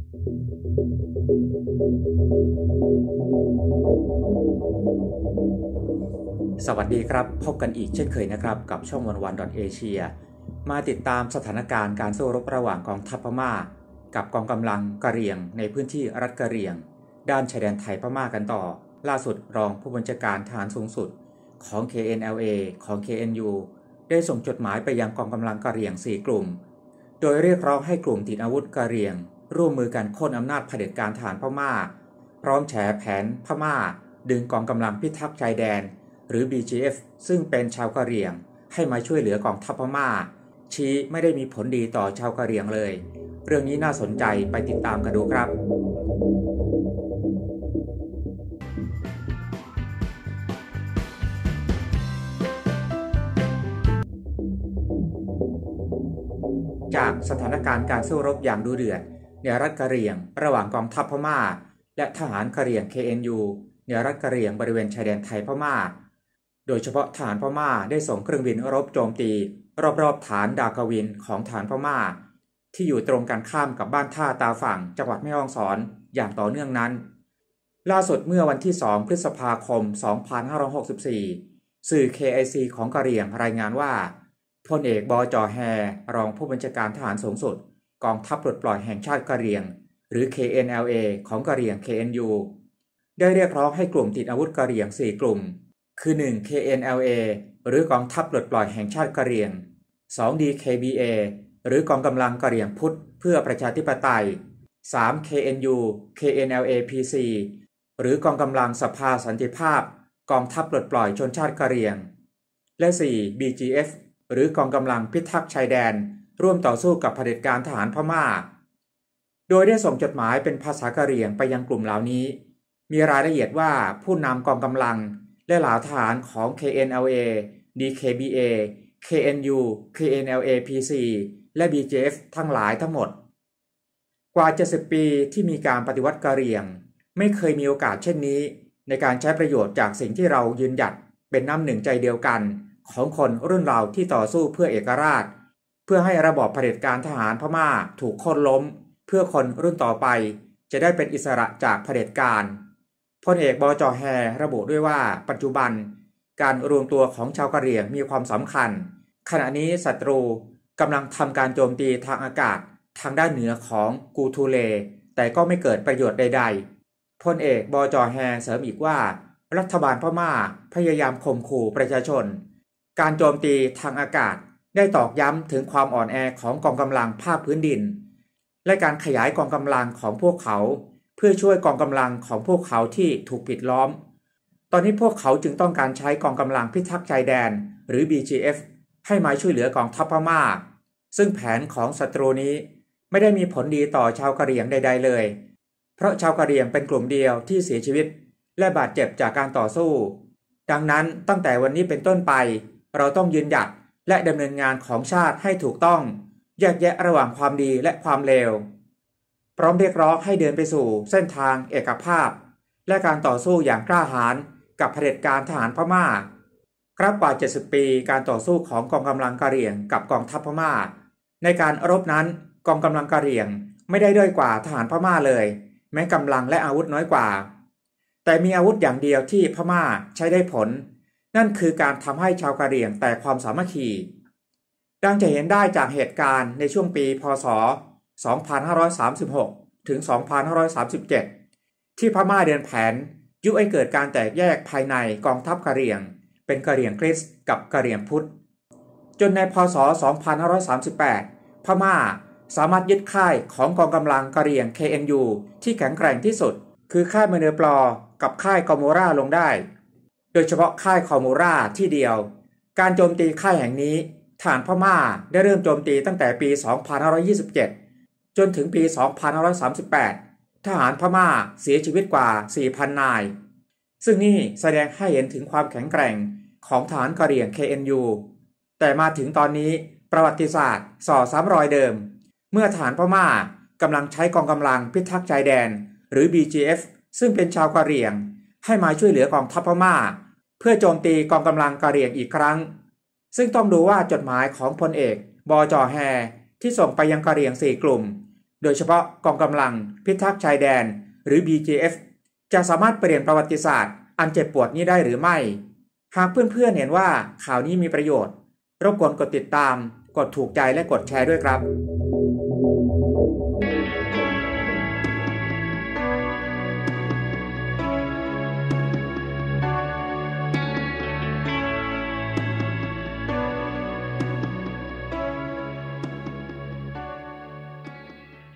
สวัสดีครับพบกันอีกเช่นเคยนะครับกับช่องวันๆ Asia มาติดตามสถานการณ์การสู้รบระหว่างกองทัพพม่ากับกองกำลังกะเหรี่ยงในพื้นที่รัฐกะเหรี่ยงด้านชายแดนไทยพม่ากันต่อล่าสุดรองผู้บัญชาการทหารสูงสุดของ KNLA ของ KNU ได้ส่งจดหมายไปยังกองกำลังกะเหรี่ยง4กลุ่มโดยเรียกร้องให้กลุ่มติดอาวุธกะเหรี่ยงร่วมมือกันโค่นอำนาจเผด็จการทหารพม่าพร้อมแฉแผนพม่าดึงกองกำลังพิทักษ์ชายแดนหรือ BGF ซึ่งเป็นชาวกะเหรี่ยงให้มาช่วยเหลือกองทัพพม่าชี้ไม่ได้มีผลดีต่อชาวกะเหรี่ยงเลยเรื่องนี้น่าสนใจไปติดตามกันดูครับจากสถานการณ์การสู้รบอย่างดุเดือดในรัฐกะเหรี่ยงระหว่างกองทัพพม่าและทหารกะเหรี่ยง KNU ในรัฐกะเหรี่ยงบริเวณชายแดนไทยพม่าโดยเฉพาะทหารพม่าได้ส่งเครื่องบินรบโจมตีรอบๆฐานดากวินของทหารพม่าที่อยู่ตรงกันข้ามกับบ้านท่าตาฝั่งจังหวัดแม่ฮ่องสอนอย่างต่อเนื่องนั้นล่าสุดเมื่อวันที่2พฤษภาคม2564สื่อ KIC ของกะเหรี่ยงรายงานว่าพลเอกบจ.แฮรองผู้บัญชาการทหารสูงสุดกองทัพปลดปล่อยแห่งชาติกะเหรี่ยงหรือ KNLA ของกะเหรี่ยง KNU ได้เรียกร้องให้กลุ่มติดอาวุธกะเหรี่ยง4กลุ่มคือ 1. KNLA หรือกองทัพปลดปล่อยแห่งชาติกะเหรี่ยง 2. DKBA หรือกองกำลังกะเหรี่ยงพุทธเพื่อประชาธิปไตย 3. KNU KNLA-PC หรือกองกำลังสภาสันติภาพกองทัพปลดปล่อยชนชาติกะเหรี่ยงและ 4. BGF หรือกองกำลังพิทักษ์ชายแดนร่วมต่อสู้กับเผด็จการทหารพม่าโดยได้ส่งจดหมายเป็นภาษากะเหรี่ยงไปยังกลุ่มเหล่านี้มีรายละเอียดว่าผู้นำกองกำลังและเหล่าทหารของ KNLA DKBA KNU KNLA-PC และ BGF ทั้งหลายทั้งหมดกว่า70ปีที่มีการปฏิวัติกะเหรี่ยงไม่เคยมีโอกาสเช่นนี้ในการใช้ประโยชน์จากสิ่งที่เรายืนหยัดเป็นน้ำหนึ่งใจเดียวกันของคนรุ่นเราที่ต่อสู้เพื่อเอกราชเพื่อให้ระบอบเผด็จการทหารพม่าถูกโค่นล้มเพื่อคนรุ่นต่อไปจะได้เป็นอิสระจากเผด็จการพลเอกบจ.แฮระบุด้วยว่าปัจจุบันการรวมตัวของชาวกะเหรี่ยงมีความสำคัญขณะนี้ศัตรูกำลังทำการโจมตีทางอากาศทางด้านเหนือของกูทูเลแต่ก็ไม่เกิดประโยชน์ใดๆพลเอกบจ.แฮเสริมอีกว่ารัฐบาลพม่าพยายามข่มขู่ประชาชนการโจมตีทางอากาศได้ตอกย้ำถึงความอ่อนแอของกองกำลังภาคพื้นดินและการขยายกองกำลังของพวกเขาเพื่อช่วยกองกำลังของพวกเขาที่ถูกปิดล้อมตอนนี้พวกเขาจึงต้องการใช้กองกำลังพิทักษ์ชายแดนหรือ BGF ให้มาช่วยเหลือกองทัพพม่าซึ่งแผนของศัตรูนี้ไม่ได้มีผลดีต่อชาวกะเหรี่ยงใดๆเลยเพราะชาวกะเหรี่ยงเป็นกลุ่มเดียวที่เสียชีวิตและบาดเจ็บจากการต่อสู้ดังนั้นตั้งแต่วันนี้เป็นต้นไปเราต้องยืนหยัดและดำเนินงานของชาติให้ถูกต้องแยกแยะระหว่างความดีและความเลวพร้อมเรียกร้องให้เดินไปสู่เส้นทางเอกภาพและการต่อสู้อย่างกล้าหาญกับเผด็จการทหารพม่าครับกว่า70ปีการต่อสู้ของกองกำลังกะเหรี่ยงกับกองทัพพม่าในการรบนั้นกองกำลังกะเหรี่ยงไม่ได้ด้อยกว่าทหารพม่าเลยแม้กำลังและอาวุธน้อยกว่าแต่มีอาวุธอย่างเดียวที่พม่าใช้ได้ผลนั่นคือการทำให้ชาวกะเหรี่ยงแตกความสามัคคีดังจะเห็นได้จากเหตุการณ์ในช่วงปีพ.ศ. 2536 ถึง 2537 ที่พม่าเดินแผนยุให้เกิดการแตกแยกภายในกองทัพกะเหรี่ยงเป็นกะเหรี่ยงคริสต์กับกะเหรี่ยงพุทธจนในพ.ศ. 2538 พม่าสามารถยึดค่ายของกองกำลังกะเหรี่ยง KNU ที่แข็งแกร่งที่สุดคือค่ายเมเนปลอกับค่ายคอมูราลงได้โดยเฉพาะค่ายคอมูราที่เดียวการโจมตีค่ายแห่งนี้ทหารพม่าได้เริ่มโจมตีตั้งแต่ปี 2527 จนถึงปี 2538 ทหารพม่าเสียชีวิตกว่า 4,000 นายซึ่งนี่แสดงให้เห็นถึงความแข็งแกร่งของทหารกะเหรี่ยง KNU แต่มาถึงตอนนี้ประวัติศาสตร์ส่อซ้ำรอยเดิมเมื่อทหารพม่ากำลังใช้กองกำลังพิทักษ์ชายแดนหรือ BGF ซึ่งเป็นชาวกะเหรี่ยงให้มาช่วยเหลือกองทัพพม่าเพื่อโจมตีกองกำลังกะเหรี่ยงอีกครั้งซึ่งต้องดูว่าจดหมายของพลเอกบจ.แฮที่ส่งไปยังกะเหรี่ยง4กลุ่มโดยเฉพาะกองกำลังพิทักษ์ชายแดนหรือ BGF จะสามารถเปลี่ยนประวัติศาสตร์อันเจ็บปวดนี้ได้หรือไม่หากเพื่อนๆเห็นว่าข่าวนี้มีประโยชน์รบกวนกดติดตามกดถูกใจและกดแชร์ด้วยครับ